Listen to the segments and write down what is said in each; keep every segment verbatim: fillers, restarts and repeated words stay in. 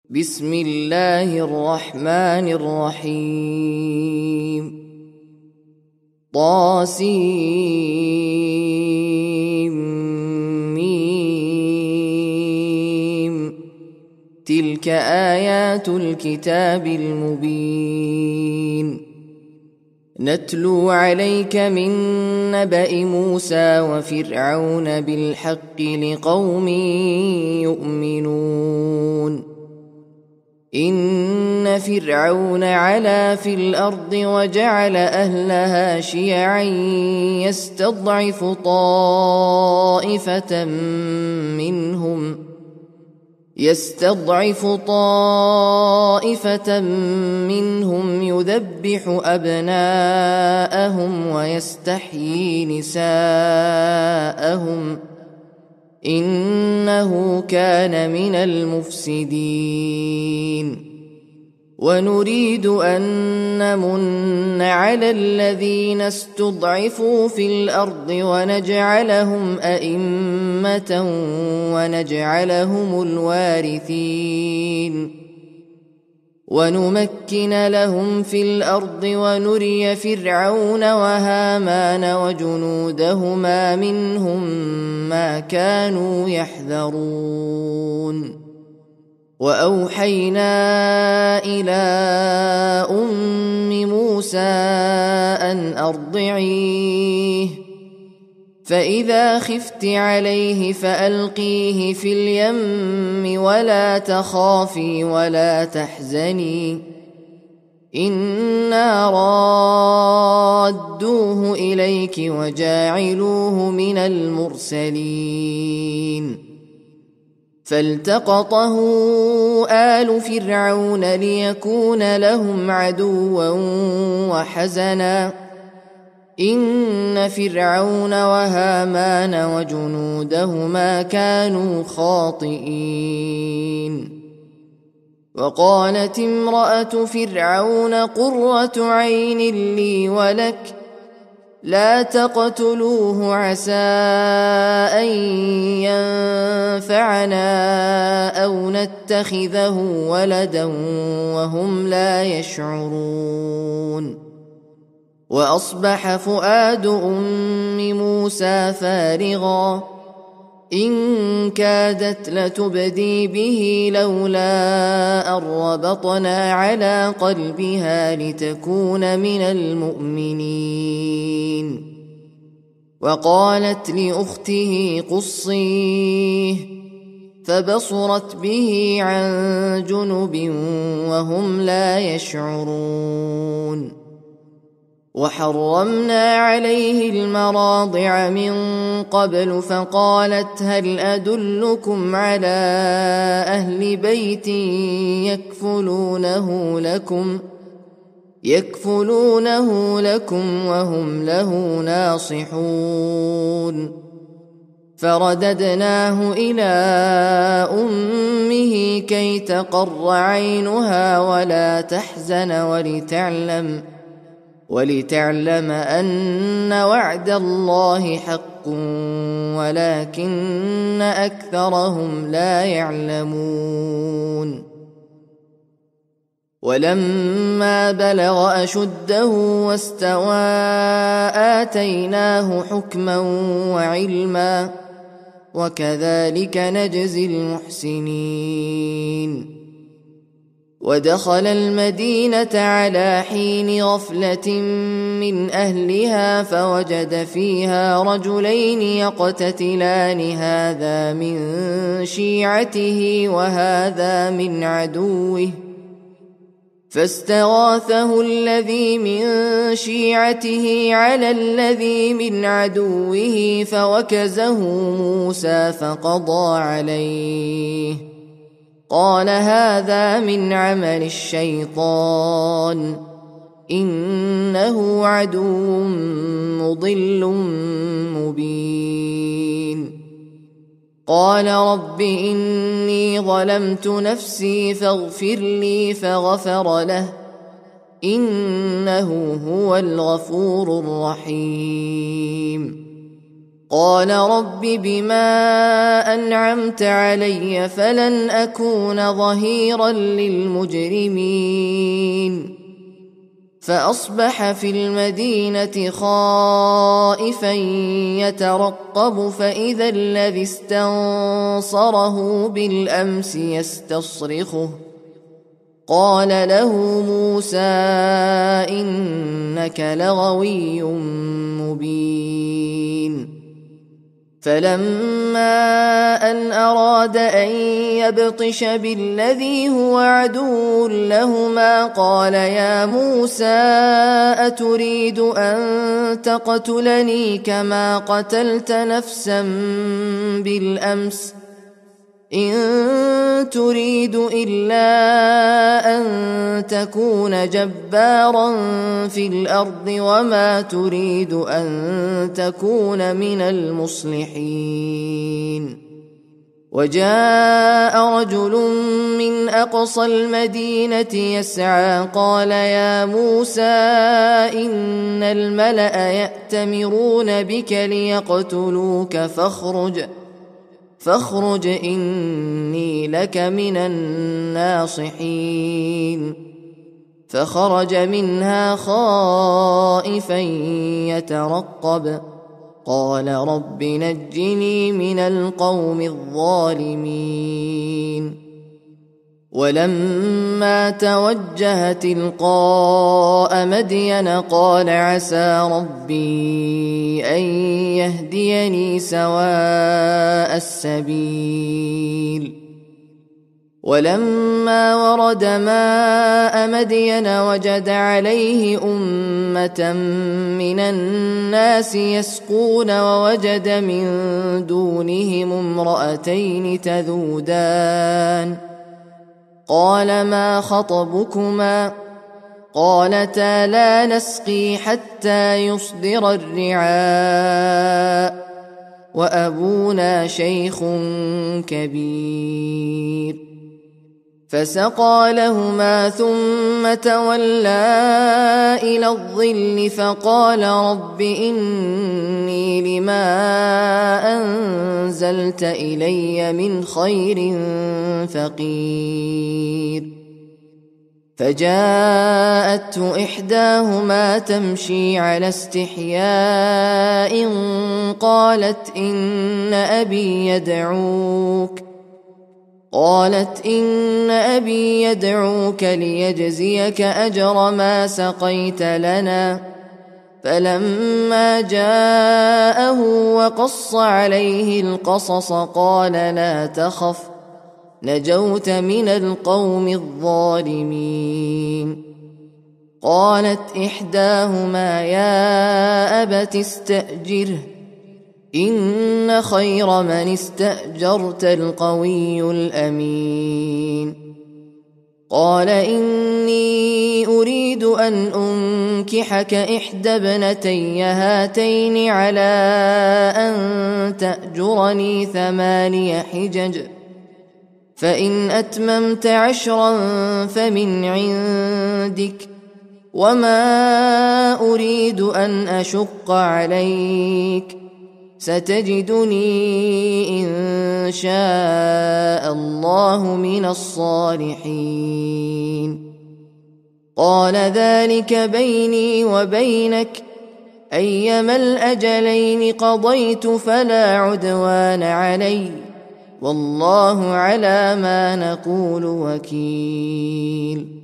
بسم الله الرحمن الرحيم طاسيم تلك آيات الكتاب المبين نتلو عليك من نبأ موسى وفرعون بالحق لقوم يؤمنون إن فرعون علا في الأرض وجعل أهلها شيعا يستضعف طائفة منهم يستضعف طائفة منهم يذبح أبناءهم ويستحيي نساءهم إنه كان من المفسدين ونريد أن نمن على الذين استضعفوا في الأرض ونجعلهم أئمة ونجعلهم الوارثين ونمكن لهم في الأرض ونري فرعون وهامان وجنودهما منهم ما كانوا يحذرون وأوحينا إلى أم موسى أن أرضعيه فإذا خفت عليه فألقيه في اليم ولا تخافي ولا تحزني إنا رادوه إليك وجاعلوه من المرسلين فالتقطه آل فرعون ليكون لهم عدوا وحزنا إن فرعون وهامان وجنودهما كانوا خاطئين وقالت امرأة فرعون قرة عين لي ولك لا تقتلوه عسى أن ينفعنا أو نتخذه ولدا وهم لا يشعرون وأصبح فؤاد أم موسى فارغا إن كادت لتبدي به لولا أن ربطنا على قلبها لتكون من المؤمنين وقالت لأخته قصيه فبصرت به عن جنب وهم لا يشعرون وحرمنا عليه المراضع من قبل فقالت هل أدلكم على أهل بيت يكفلونه لكم يكفلونه لكم وهم له ناصحون فرددناه إلى أمه كي تقر عينها ولا تحزن ولتعلم ولتعلم أن وعد الله حق ولكن أكثرهم لا يعلمون ولما بلغ أشده واستوى آتيناه حكما وعلما وكذلك نجزي المحسنين ودخل المدينة على حين غفلة من أهلها فوجد فيها رجلين يقتتلان هذا من شيعته وهذا من عدوه فاستغاثه الذي من شيعته على الذي من عدوه فوكزه موسى فقضى عليه قال هذا من عمل الشيطان إنه عدو مضل مبين قال رب إني ظلمت نفسي فاغفر لي فغفر له إنه هو الغفور الرحيم قال رب بما أنعمت علي فلن أكون ظهيرا للمجرمين فأصبح في المدينة خائفا يترقب فإذا الذي استنصره بالأمس يستصرخه قال له موسى إنك لغوي مبين فلما أن أراد أن يبطش بالذي هو عدو لهما قال يا موسى أتريد أن تقتلني كما قتلت نفسا بالأمس إن تريد إلا أن تكون جبارا في الأرض وما تريد أن تكون من المصلحين وجاء رجل من أقصى المدينة يسعى قال يا موسى إن الملأ يأتمرون بك ليقتلوك فاخرج فاخرج إني لك من الناصحين فخرج منها خائفا يترقب قال رب نجني من القوم الظالمين ولما توجه تلقاء مدين قال عسى ربي أن يهديني سواء السبيل ولما ورد ماء مدين وجد عليه أمة من الناس يسقون ووجد من دونهم امرأتين تذودان قال ما خطبكما قالتا لا نسقي حتى يصدر الرعاء وأبونا شيخ كبير فسقى لهما ثم تولى إلى الظل فقال رب إني لما أنزلت إلي من خير فقير فجاءته إحداهما تمشي على استحياء قالت إن أبي يدعوك قالت إن أبي يدعوك ليجزيك أجر ما سقيت لنا فلما جاءه وقص عليه القصص قال لا تخف نجوت من القوم الظالمين قالت إحداهما يا أبت استأجره إن خير من استأجرت القوي الأمين قال إني أريد أن أنكحك إحدى ابنتي هاتين على أن تأجرني ثماني حجج فإن أتممت عشرا فمن عندك وما أريد أن أشق عليك ستجدني إن شاء الله من الصالحين قال ذلك بيني وبينك أيما الأجلين قضيت فلا عدوان علي والله على ما نقول وكيل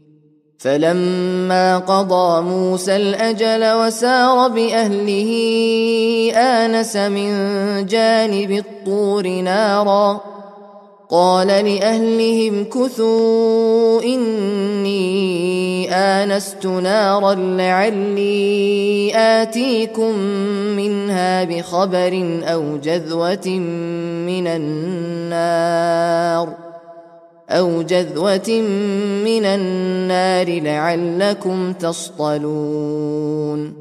فلما قضى موسى الأجل وسار بأهله آنس من جانب الطور نارا قال لأهلهم كثوا إني آنست نارا لعلي آتيكم منها بخبر أو جذوة من النار أو جذوة من النار لعلكم تصطلون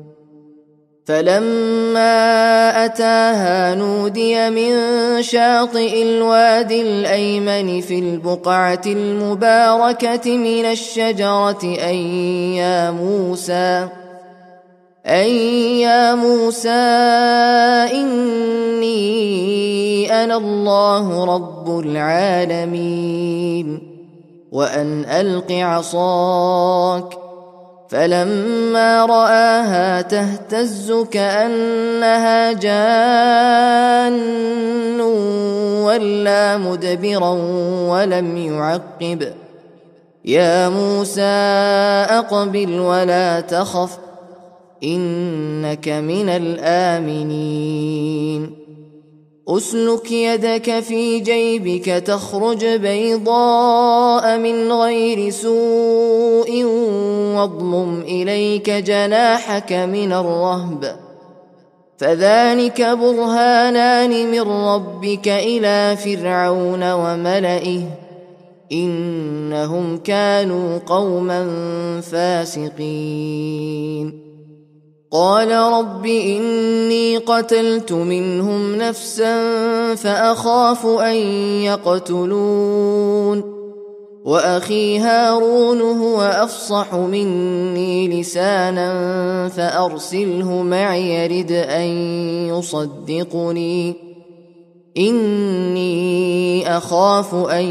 فلما أتاها نودي من شاطئ الوادي الأيمن في البقعة المباركة من الشجرة أن يا موسى أن يا موسى إني أنا الله رب العالمين وأن ألق عصاك. فلما رآها تهتز كأنها جان ولى مدبرا ولم يعقب. يا موسى أقبل ولا تخف إنك من الآمنين. أسلك يدك في جيبك تخرج بيضاء من غير سوء واضمم إليك جناحك من الرهب فذلك برهانان من ربك إلى فرعون وملئه إنهم كانوا قوما فاسقين. قال رب إني قتلت منهم نفسا فأخاف أن يقتلون وأخي هارون هو أفصح مني لسانا فأرسله معي يرد أن يصدقني إني أخاف أن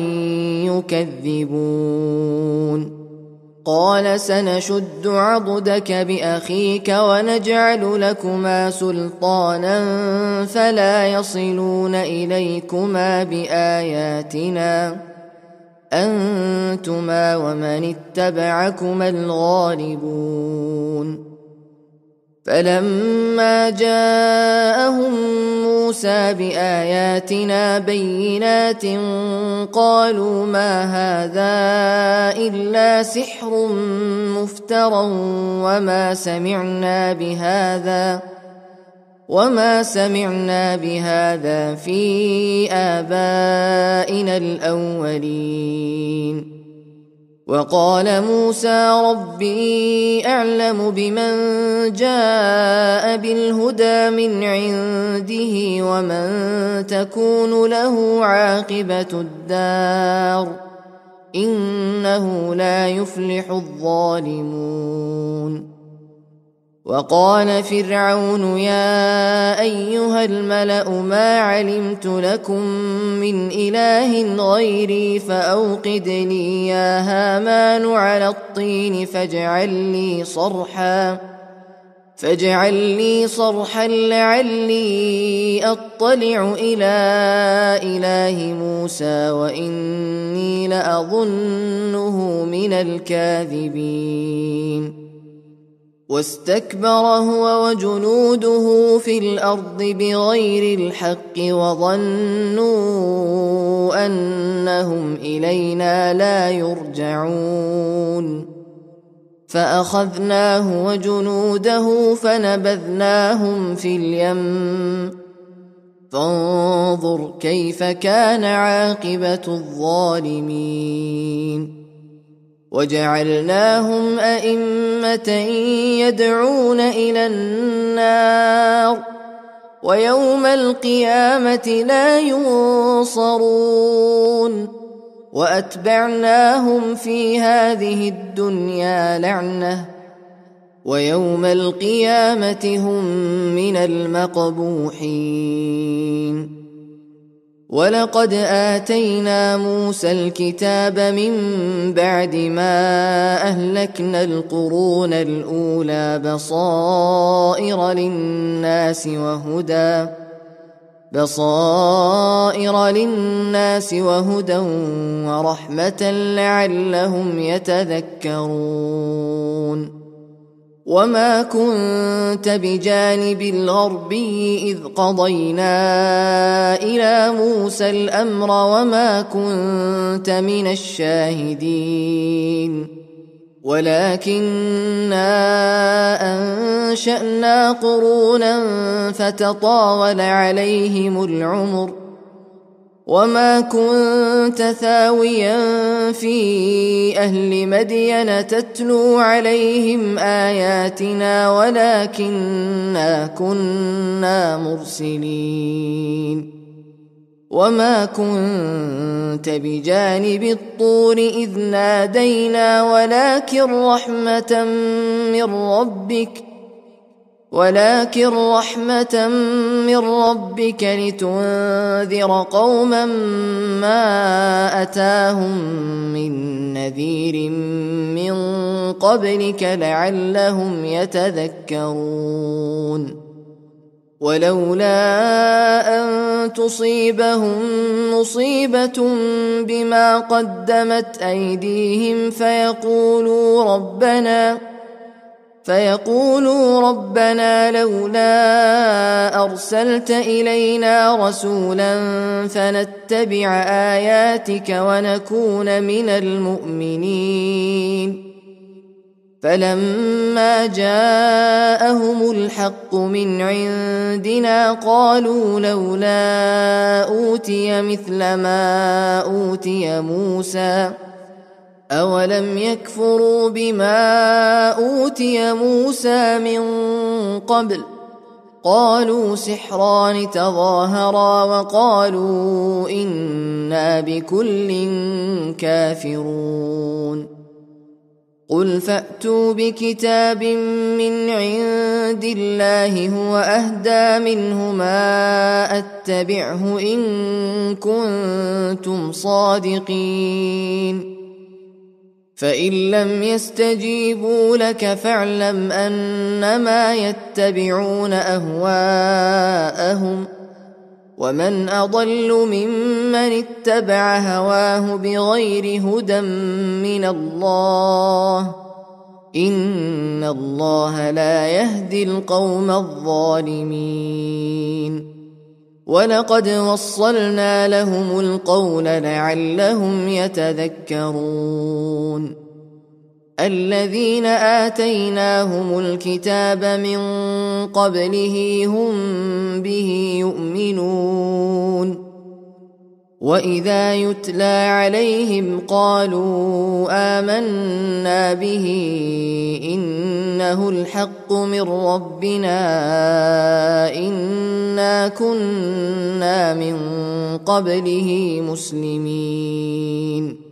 يكذبون. قال سنشد عضدك بأخيك ونجعل لكما سلطانا فلا يصلون إليكما بآياتنا أنتما ومن اتبعكما الغالبون. فلما جاءهم موسى بآياتنا بينات قالوا ما هذا إلا سحر مفترى وما سمعنا بهذا وما سمعنا بهذا في آبائنا الأولين. وقال موسى ربي أعلم بمن جاء بالهدى من عنده ومن تكون له عاقبة الدار إنه لا يفلح الظالمون. وقال فرعون يا أيها الملأ ما علمت لكم من إله غيري فأوقد لي يا هامان على الطين فاجعل لي صرحا فاجعل لي صرحا لعلي أطلع إلى إله موسى وإني لأظنه من الكاذبين. واستكبر هو وجنوده في الأرض بغير الحق وظنوا أنهم إلينا لا يرجعون فأخذناه وجنوده فنبذناهم في اليم فانظر كيف كان عاقبة الظالمين. وجعلناهم أئمة يدعون إلى النار ويوم القيامة لا ينصرون وأتبعناهم في هذه الدنيا لعنة ويوم القيامة هم من المقبوحين. ولقد آتينا موسى الكتاب من بعد ما أهلكنا القرون الأولى بصائر للناس وهدى بصائر للناس وهدى ورحمة لعلهم يتذكرون. وما كنت بجانب الغربي إذ قضينا إلى موسى الأمر وما كنت من الشاهدين ولكننا أنشأنا قرونا فتطاول عليهم العمر وما كنت ثاويا في أهل مدين تتلو عليهم آياتنا ولكننا كنا مرسلين. وما كنت بجانب الطور إذ نادينا ولكن رحمة من ربك ولكن رحمة من ربك لتنذر قوما ما أتاهم من نذير من قبلك لعلهم يتذكرون ولولا أن تصيبهم مصيبة بما قدمت أيديهم فيقولوا ربنا فيقولوا ربنا لولا أرسلت إلينا رسولا فنتبع آياتك ونكون من المؤمنين فلما جاءهم الحق من عندنا قالوا لولا أوتي مثل ما أوتي موسى أولم يكفروا بما أوتي موسى من قبل قالوا سحران تظاهرا وقالوا إنا بكل كافرون قل فأتوا بكتاب من عند الله هو أهدى منه ما أتبعه إن كنتم صادقين فإن لم يستجيبوا لك فاعلم أنما يتبعون أهواءهم ومن أضل ممن اتبع هواه بغير هدى من الله إن الله لا يهدي القوم الظالمين ولقد وصلنا لهم القول لعلهم يتذكرون الذين آتيناهم الكتاب من قبله هم به يؤمنون وإذا يتلى عليهم قالوا آمنا به إنه الحق من ربنا إنا كنا من قبله مسلمين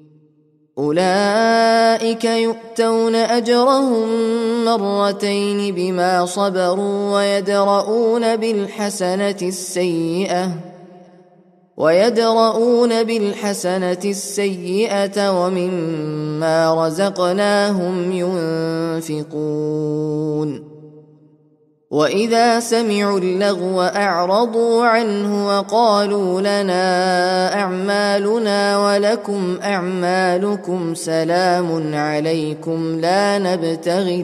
أولئك يؤتون أجرهم مرتين بما صبروا ويدرؤون بالحسنة السيئة ويدرؤون بالحسنة السيئة ومما رزقناهم ينفقون وإذا سمعوا اللغو أعرضوا عنه وقالوا لنا أعمالنا ولكم أعمالكم سلام عليكم لا نبتغي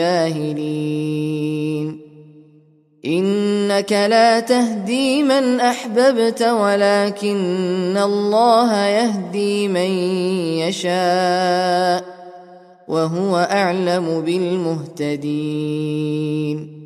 الجاهلين إنك لا تهدي من أحببت ولكن الله يهدي من يشاء وهو أعلم بالمهتدين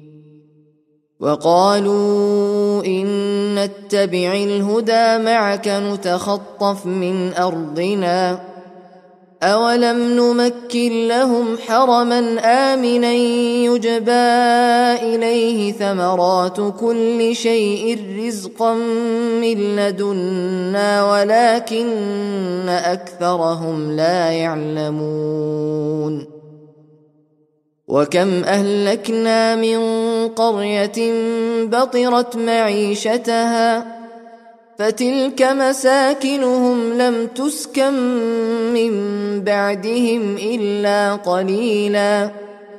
وقالوا إن نتبع الهدى معك نتخطف من أرضنا أولم نمكن لهم حرما آمنا يجبى إليه ثمرات كل شيء رزقا من لدنا ولكن أكثرهم لا يعلمون وكم أهلكنا من قرية بطرت معيشتها فتلك مساكنهم لم تسكن من بعدهم إلا قليلا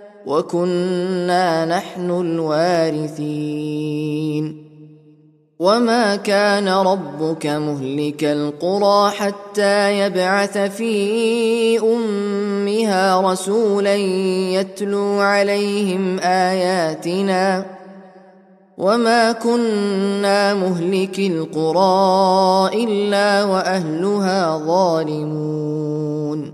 وكنا نحن الوارثين وما كان ربك مهلك القرى حتى يبعث في أمها رسولا يتلو عليهم آياتنا وما كنا مهلك القرى إلا وأهلها ظالمون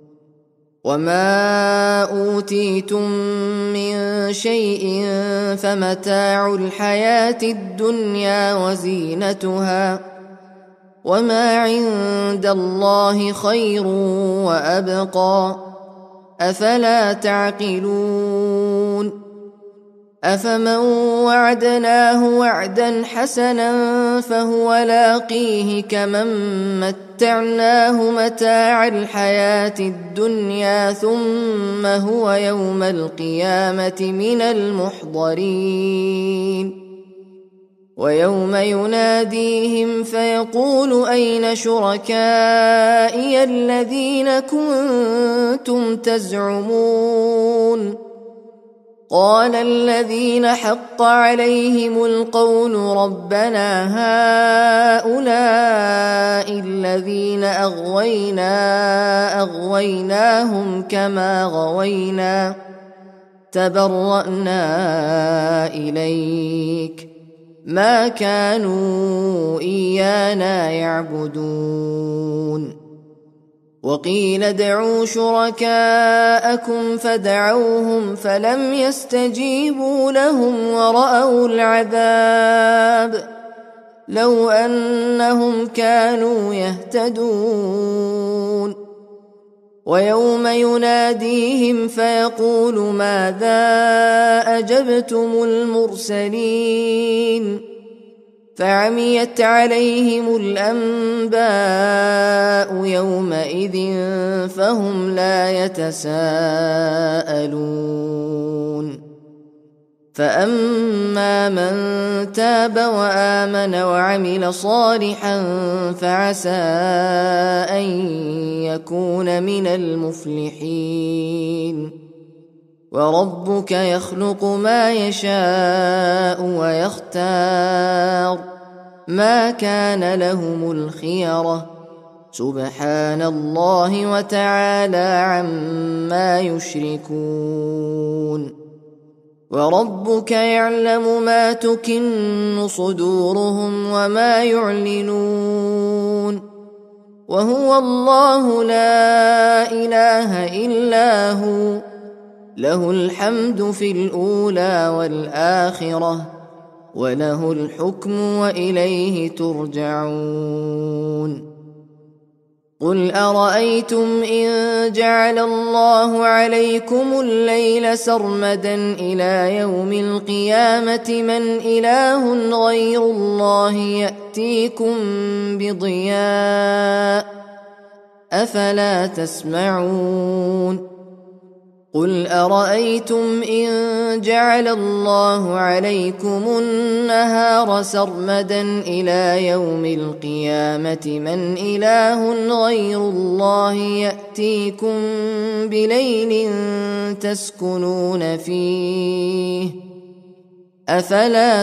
وما أوتيتم من شيء فمتاع الحياة الدنيا وزينتها وما عند الله خير وأبقى أفلا تعقلون أفمن وعدناه وعدا حسنا فهو لاقيه كمن متعناه متاع الحياة الدنيا ثم هو يوم القيامة من المحضرين ويوم يناديهم فيقول أين شركائي الذين كنتم تزعمون قال الذين حق عليهم القول ربنا هؤلاء الذين أغوينا أغويناهم كما غوينا تبرأنا إليك ما كانوا إيانا يعبدون وقيل ادعوا شركاءكم فدعوهم فلم يستجيبوا لهم ورأوا العذاب لو أنهم كانوا يهتدون ويوم يناديهم فيقول ماذا أجبتم المرسلين فعميت عليهم الأنباء يومئذ فهم لا يتساءلون فأما من تاب وآمن وعمل صالحا فعسى أن يكون من المفلحين وربك يخلق ما يشاء ويختار ما كان لهم الخيرة سبحان الله وتعالى عما يشركون وربك يعلم ما تكن صدورهم وما يعلنون وهو الله لا إله إلا هو له الحمد في الأولى والآخرة وله الحكم وإليه ترجعون قل أرأيتم إن جعل الله عليكم الليل سرمدا إلى يوم القيامة من إله غير الله يأتيكم بضياء أفلا تسمعون قل أرأيتم إن جعل الله عليكم النهار سرمدا إلى يوم القيامة من إله غير الله يأتيكم بليل تسكنون فيه أفلا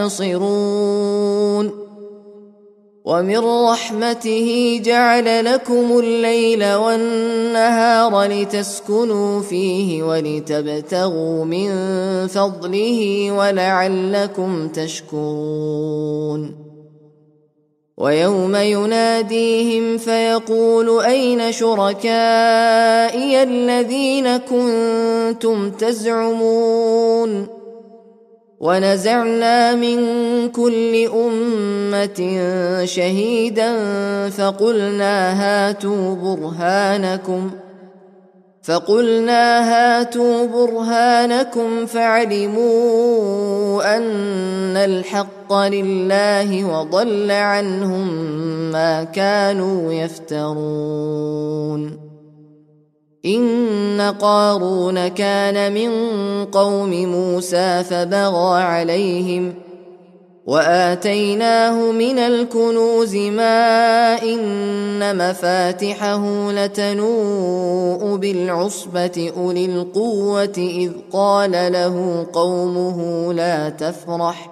تبصرون ومن رحمته جعل لكم الليل والنهار لتسكنوا فيه ولتبتغوا من فضله ولعلكم تشكرون ويوم يناديهم فيقول أين شركائي الذين كنتم تزعمون ونزعنا من كل أمة شهيدا فقلنا هاتوا برهانكم فقلنا هاتوا برهانكم فعلموا أن الحق لله وضل عنهم ما كانوا يفترون إن قارون كان من قوم موسى فبغى عليهم وآتيناه من الكنوز ما إن مفاتحه لتنوء بالعصبة أولي القوة إذ قال له قومه لا تفرح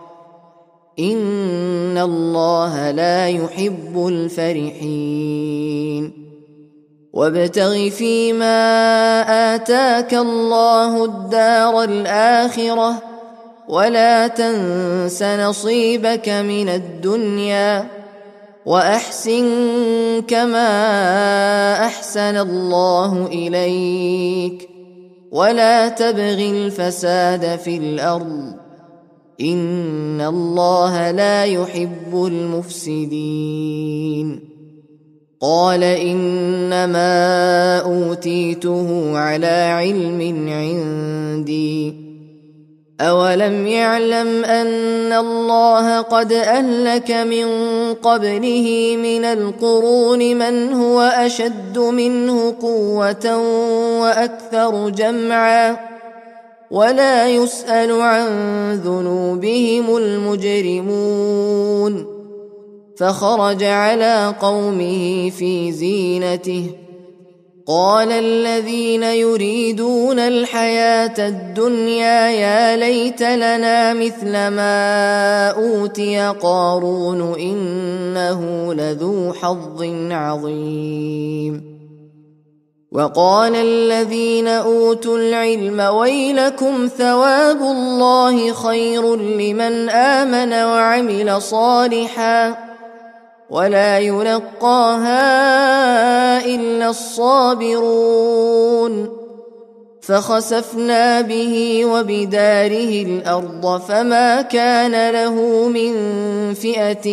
إن الله لا يحب الفرحين وابتغ فيما آتاك الله الدار الآخرة ولا تنس نصيبك من الدنيا وأحسن كما أحسن الله إليك ولا تبغ الفساد في الأرض إن الله لا يحب المفسدين قال إنما أوتيته على علم عندي أولم يعلم أن الله قد أهلك من قبله من القرون من هو أشد منه قوة وأكثر جمعا ولا يسأل عن ذنوبهم المجرمون فخرج على قومه في زينته قال الذين يريدون الحياة الدنيا يا ليت لنا مثل ما أوتي قارون إنه لذو حظ عظيم وقال الذين أوتوا العلم ويلكم ثواب الله خير لمن آمن وعمل صالحا ولا يلقاها إلا الصابرون فخسفنا به وبداره الأرض فما كان له من فئة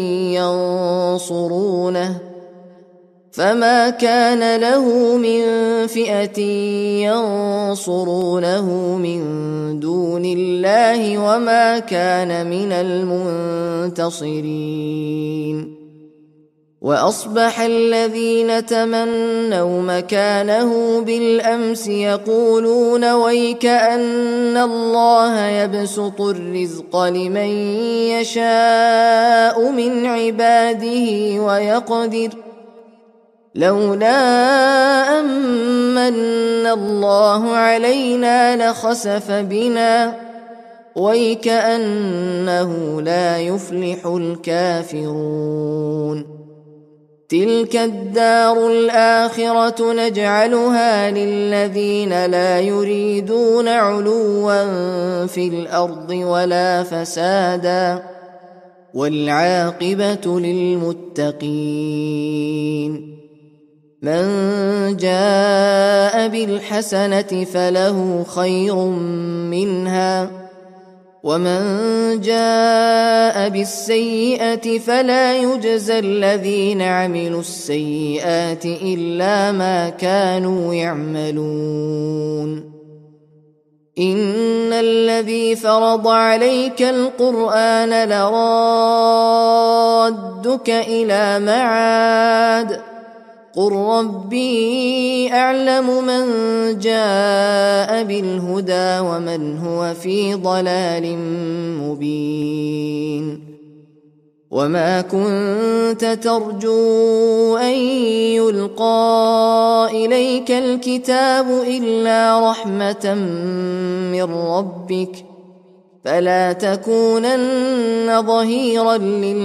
ينصرونه فما كان له من فئة ينصرونه من دون الله وما كان من المنتصرين وأصبح الذين تمنوا مكانه بالأمس يقولون ويك أن الله يبسط الرزق لمن يشاء من عباده ويقدر لولا أمن الله علينا لخسف بنا ويكأنه لا يفلح الكافرون تلك الدار الآخرة نجعلها للذين لا يريدون علوا في الأرض ولا فسادا والعاقبة للمتقين من جاء بالحسنة فله خير منها ومن جاء بالسيئة فلا يجزى الذين عملوا السيئات إلا ما كانوا يعملون إن الذي فرض عليك القرآن لرادك إلى معاد قل ربي أعلم من جاء بالهدى ومن هو في ضلال مبين وما كنت ترجو أن يلقى إليك الكتاب إلا رحمة من ربك فلا تكونن ظهيرا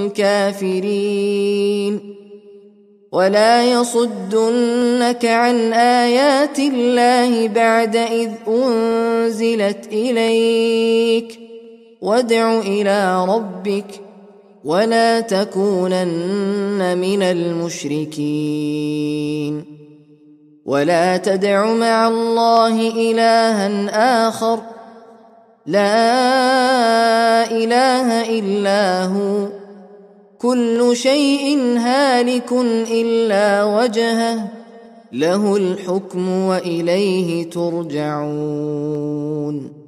للكافرين ولا يصدنك عن آيات الله بعد إذ أنزلت إليك وادع إلى ربك ولا تكونن من المشركين ولا تدع مع الله إلها آخر لا إله إلا هو كل شيء هالك إلا وجهه له الحكم وإليه ترجعون